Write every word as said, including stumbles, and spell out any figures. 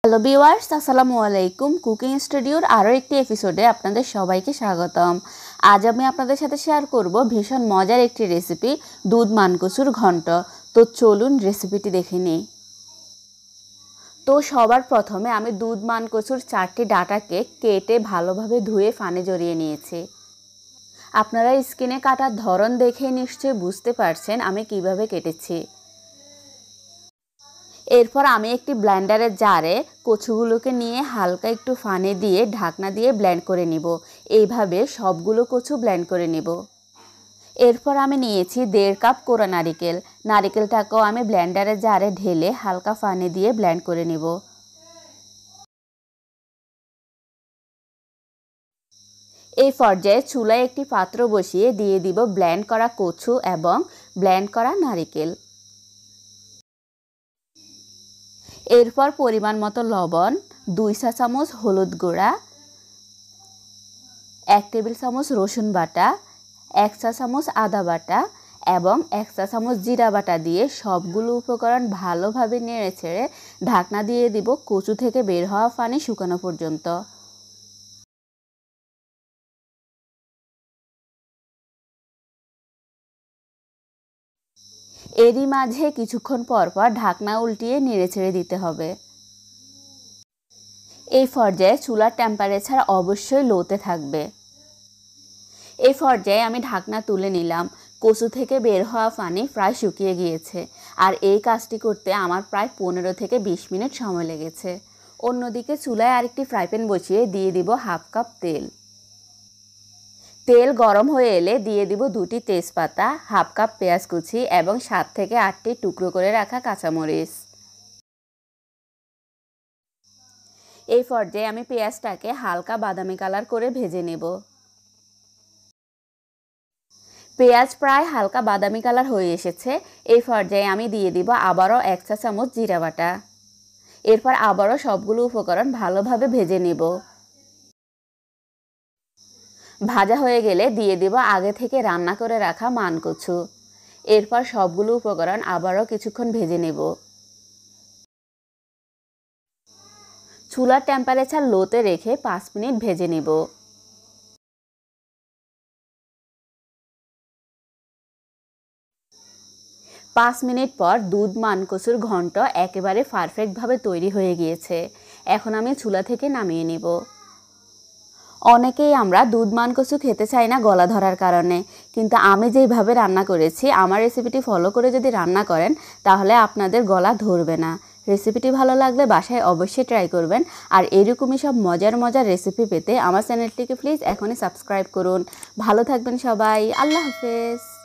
Hello viewers, আসসালামু আলাইকুম। Cooking স্টুডিওর আরও একটি এপিসোডে আপনাদের সবাইকে স্বাগতম। আজ আমি আপনাদের সাথে শেয়ার করব ভীষণ মজার একটি রেসিপি, দুধ মানকচুর ঘন্ট। তো চলুন রেসিপিটি দেখে নিই। তো সবার প্রথমে আমি দুধ মানকচুর চারটি ডাঁটাকে কেটে ভালোভাবে ধুয়ে পানি ঝরিয়ে নিয়েছি। আপনারা স্কিনে কাটার ধরন দেখে নিশ্চয়ই বুঝতে পারছেন আমি কিভাবে কেটেছি। এরপর আমি একটি ব্লেন্ডারের জারে কচুগুলোকে নিয়ে হালকা একটু পানি দিয়ে ঢাকনা দিয়ে ব্লেন্ড করে নিব। এইভাবে সবগুলো কচু ব্লেন্ড করে নিব। এরপর আমি নিয়েছি দেড় কাপ কোরা নারিকেল। নারিকেলটাকেও আমি ব্লেন্ডারের জারে ঢেলে হালকা পানি দিয়ে ব্লেন্ড করে নিব। এই পর্যায়ে চুলায় একটি পাত্র বসিয়ে দিয়ে দিব ব্লেন্ড করা কচু এবং ব্লেন্ড করা নারিকেল। এরপর পরিমাণ মতো লবণ, দুই চা চামচ হলুদ গুঁড়া, এক টেবিল চামচ রসুন বাটা, এক চা চামচ আদা বাটা এবং এক চা চামচ জিরা বাটা দিয়ে সবগুলো উপকরণ ভালোভাবে নেড়ে ছেড়ে ঢাকনা দিয়ে দিব কচু থেকে বের হওয়া পানি শুকানো পর্যন্ত। এরই মাঝে কিছুক্ষণ পর পর ঢাকনা উল্টিয়ে নেড়ে ছেড়ে দিতে হবে। এই পর্যায়ে চুলার টেম্পারেচার অবশ্যই লোতে থাকবে। এই পর্যায়ে আমি ঢাকনা তুলে নিলাম। কচু থেকে বের হওয়া পানি প্রায় শুকিয়ে গিয়েছে, আর এই কাজটি করতে আমার প্রায় পনেরো থেকে বিশ মিনিট সময় লেগেছে। অন্যদিকে চুলায় আরেকটি ফ্রাই প্যান বসিয়ে দিয়ে দিব হাফ কাপ তেল। তেল গরম হয়ে এলে দিয়ে দিব দুটি তেজপাতা, হাফ কাপ পেঁয়াজ কুচি এবং সাত থেকে আটটি টুকরো করে রাখা কাঁচামরিচ। এই পর্যায়ে আমি পেঁয়াজটাকে হালকা বাদামি কালার করে ভেজে নেব। পেঁয়াজ প্রায় হালকা বাদামি কালার হয়ে এসেছে। এই পর্যায়ে আমি দিয়ে দিব আবারও এক চা চামচ জিরা বাটা। এরপর আবারও সবগুলো উপকরণ ভালোভাবে ভেজে নেব। ভাজা হয়ে গেলে দিয়ে দিব আগে থেকে রান্না করে রাখা মানকচু। এরপর সবগুলো উপকরণ আবারও কিছুক্ষণ ভেজে নেব। চুলার টেম্পারেচার লোতে রেখে পাঁচ মিনিট ভেজে নেব। পাঁচ মিনিট পর দুধ মানকচুর ঘন্ট একেবারে পারফেক্টভাবে তৈরি হয়ে গিয়েছে। এখন আমি চুলা থেকে নামিয়ে নেব। অনেকেই আমরা দুধ মানকচু খেতে চাই না গলা ধরার কারণে, কিন্তু আমি যেইভাবে রান্না করেছি আমার রেসিপিটি ফলো করে যদি রান্না করেন তাহলে আপনাদের গলা ধরবে না। রেসিপিটি ভালো লাগলে বাসায় অবশ্যই ট্রাই করবেন। আর এরকমই সব মজার মজার রেসিপি পেতে আমার চ্যানেলটিকে প্লিজ এখনই সাবস্ক্রাইব করুন। ভালো থাকবেন সবাই। আল্লাহ হাফেজ।